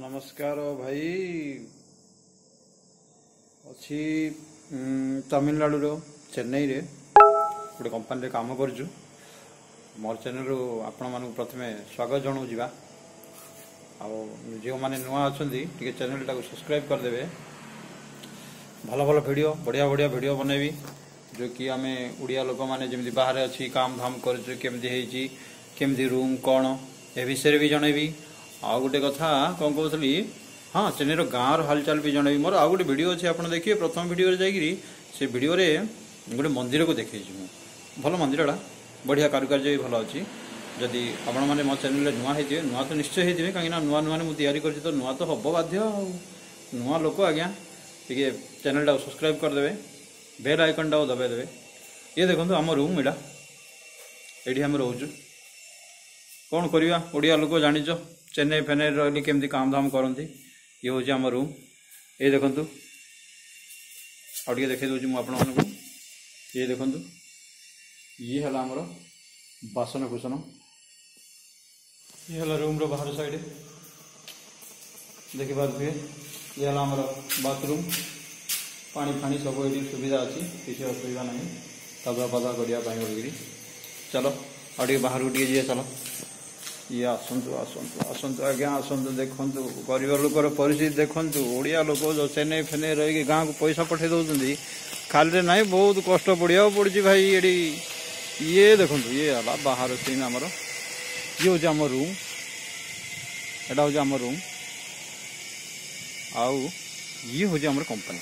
नमस्कार भाई अच्छी तमिलनाडु रो चेन्नई रे गोटे कंपनी रे काम करजु मोर चैनल रो आपण मानक प्रथमे स्वागत जणाऊ जीवा जो माने नुआ अछंती टिके चैनल टाको सब्सक्राइब कर देबे। भल भल वीडियो बढ़िया बढ़िया वीडियो बनैबी जो कि आमे उड़िया लोक माने जेमति बाहर अछि काम धाम करजु केमति हेची केमति रूम कोन ए विषय भी जनैबी। आउ गोटे कथा कौन कहली हाँ चेन्नईर गाँव हालचाल भी जनैबी। मोर आउ गोटे वीडियो अच्छे आप देखिए प्रथम वीडियो जाकि से वीडियो रे गोटे मंदिर को देखी भल मंदिरटा बढ़िया कारुकार्य भी भल अच्छी। जदि आपण मैंने मो चैनल नुआ होते नुआ तो निश्चय होते कहीं नुआ नुआ मुझे तैयारी कर नुआ तो हम बाध्य नुआ लोक आज्ञा टे चैनल टाक सब्सक्राइब करदे बेल आइकन टाक दबाई देवे। ये देखो आम रूम इटा ये आम रोचु कौन करवा ओडिया लोक जानिच चेन्नई फेन्नई रही केमती काम धाम करती। ये हूँ आम रूम ये देखु आगे देखे दूसरी मुझे ये देखु ये है आमर बासन कुसन ये है रूम रो बाहर साइड देखी पारे ये है आमर बाथरूम पानी फानी सब ये सुविधा अच्छी किसी असुविधा ना गाधुआ पाधुआ करने चलो और बाहर को टे चलो ये आसतु आसतु आसतु आज्ञा आसतु देखु गरीब लोकर परिस्थिति देखु ओडिया लोक जो चेन्नई फेन्नई रही गाँव को पैसा पठे दौरान खाली ना बहुत कष्ट पड़ा पड़ी भाई ये देखु ये है बाहर सीन आमर ये हूँ आम रूम एटा हूँ आम रूम आउ ये हूँ आम कंपनी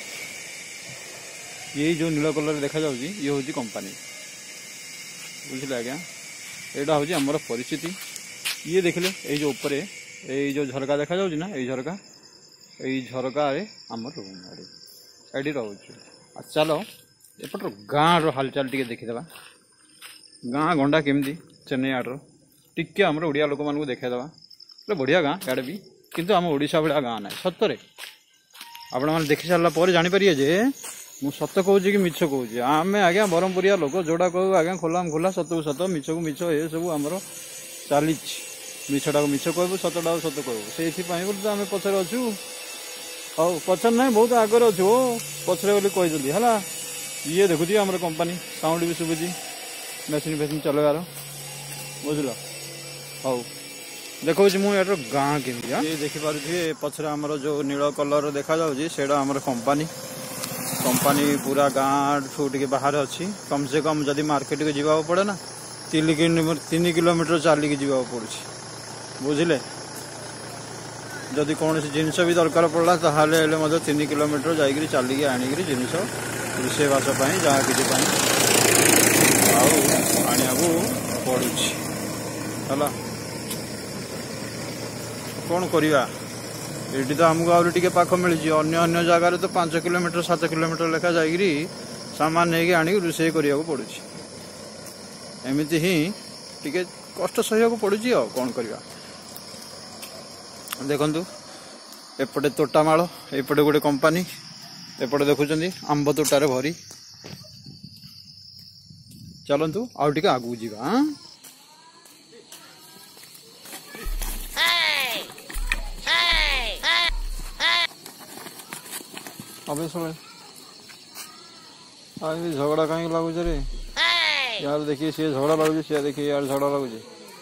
ये जो नील कलर देखा जाऊँगी ये हूँ कंपनी बुझे आज्ञा यहाँ हूँ आमर परिस्थिति। ये देखले ये जो ऊपर ये जो झरका देखा जाऊँ ना ये झरका आम रूम एडी रोचे। चलो एपटर गाँव हालचाल टी देखीदे गाँ गंडा केमती चेन्नई आड्र टिके आम ओडिया लोक मानक देखा बढ़िया गाँ इे भी किंतु आम ओडिशा भाया गाँ ना सतरे आपण मैंने देखी सारापर जानीपर जे मु सत कहूँ कि मिछ कहूँ आम आज्ञा ब्रह्मपुरिया लोक जोड़ा कहू आज्ञा खोला खोला सत को सत मिछ को मिछ ये सब आमर चली मिछटा को मिछ कहू सतटा को सत कहू से बोलते आम पचर अच्छु हाँ पचर ना बहुत आगे अच्छु पचरे बोली कही है। ये देखुदी आम कंपनी साउंड भी शुभुची मेसीन फेसीन चलवार बुझल हाँ देखो मुझे गाँ केमी ये देखिपे पचर आमर जो नील कलर देखा जाऊँगी आमर कंपनी कंपनी पूरा गाँव ठू टे बाहर अच्छी कम से कम जदि मार्केट को जावाक पड़े ना 3 किलोमीटर चलिकी जावाक पड़ुछि बुझिले। जदि कौन जिनस भी दरकार पड़ा ताहले 3 किलोमीटर जाइए चलिकी आनिक जिनस रोषेबास जहाँ कि आनिया पड़ुछि है कौन करवा ये तो आमको आहरी टे पाख मिली अन्य जगार तो 5 किलोमीटर 7 किलोमीटर लेखा जाकि सामान नहीं आनी रोषे करने पड़ू एमती ही टे कष्ट सह पड़ी कौन करवा। देखु एपटे तोटामाल एपटे गोटे कंपनी एपटे देखुं आंब तोटार भरी चलतु आउ टे आगू जावा। अबे झगड़ा कहीं लगुच रे यार देखिए सी झगड़ा लगुच सी देखिए यार झगड़ा लगुच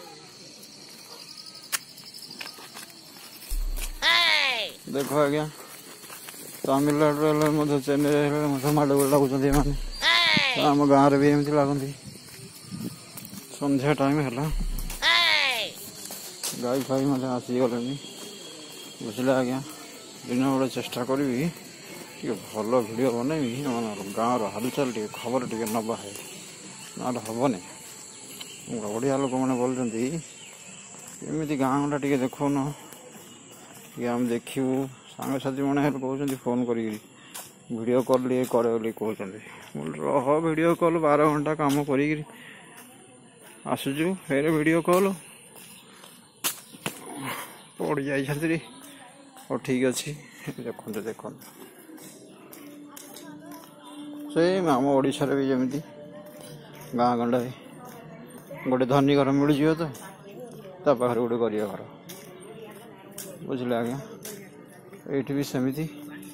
देखो आज्ञा तमिलनाडु चेन्नई माड़ गोड़ लगुच आम गाँव भी एमती लगती संध्या टाइम है गाई फाई मतलब आसीगले बुझे आज्ञा दिन बड़े चेष्टा करी भल भिड बनैबी गाँव हालचाल टे खबर टे नवा है ना हेनी ओडिया लोक मैंने बोलते एमती गाँव टा टे देखन आम देखू सांगसाथी मैंने कहते फोन कर वीडियो कॉल ये करे कहते रह वीडियो कॉल 12 घंटा काम कर आसुचु फेर वीडियो कॉल पड़ जाइए और ठीक अच्छे देखो देखो सेम आम ओडिशा भी जमी गाँ गंडा गोटे धनी घर मिल तो पाखे गोटे गरीब घर बुझे आज्ञा ये भी सेमती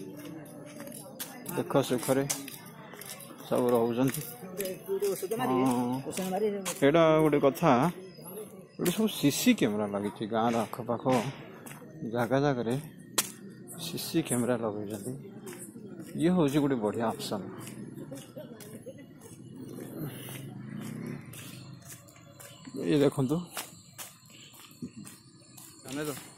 दुख सुखरे सब रोचंती एटा गोटे कथा ये सब सीसी कैमेरा लगी गाँव आखपाख जगह जगह सीसी कैमेरा लगे ये हूँ गोटे बढ़िया ऑप्शन ये देखो तो